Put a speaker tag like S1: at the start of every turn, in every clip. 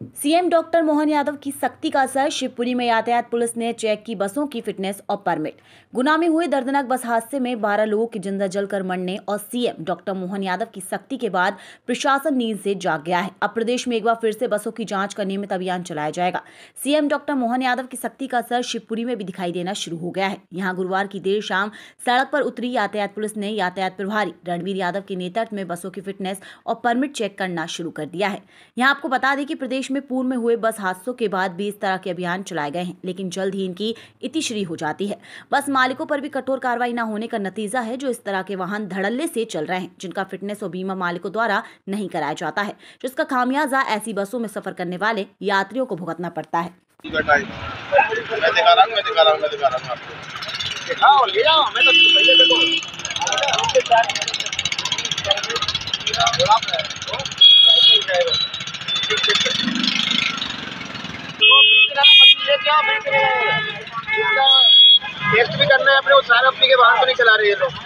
S1: CM doctor Mohan Yadav की सख्ती का असर। शिवपुरी में यातायात पुलिस ने चेक की बसों की फिटनेस और परमिट। गुना में हुए दर्दनाक बस हादसे में 12 लोगों की जिंदा जलकर मरने और सीएम डॉक्टर मोहन यादव की सख्ती के बाद प्रशासन नींद से जाग गया है। अब प्रदेश में एक बार फिर से बसों की जांच का नियमित अभियान चलाया जाएगा। सीएम डॉक्टर मोहन यादव की सख्ती का असर शिवपुरी में भी दिखाई देना शुरू हो गया है। यहाँ गुरुवार की देर शाम सड़क पर उतरी यातायात पुलिस ने यातायात प्रभारी रणवीर यादव के नेतृत्व में बसों की फिटनेस और परमिट चेक करना शुरू कर दिया है। यहाँ आपको बता दें कि प्रदेश में पूर्व में हुए बस हादसों के बाद भी इस तरह के अभियान चलाए गए हैं, लेकिन जल्द ही इनकी इतिश्री हो जाती है। बस मालिकों पर भी कठोर कार्रवाई न होने का नतीजा है जो इस तरह के वाहन धड़ल्ले से चल रहे हैं, जिनका फिटनेस और बीमा मालिकों द्वारा नहीं कराया जाता है, जिसका खामियाजा ऐसी बसों में सफर करने वाले यात्रियों को भुगतना पड़ता है।
S2: टेस्ट भी करना है अपने, वो सारा अपनी के बाहर तो नहीं चला रहे ये लोग,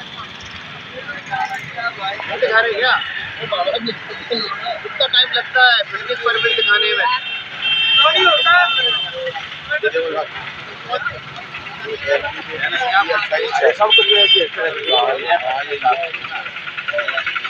S2: दिखा रहे क्या? कितना टाइम लगता है फिटनेस परमिट दिखाने में? सब कुछ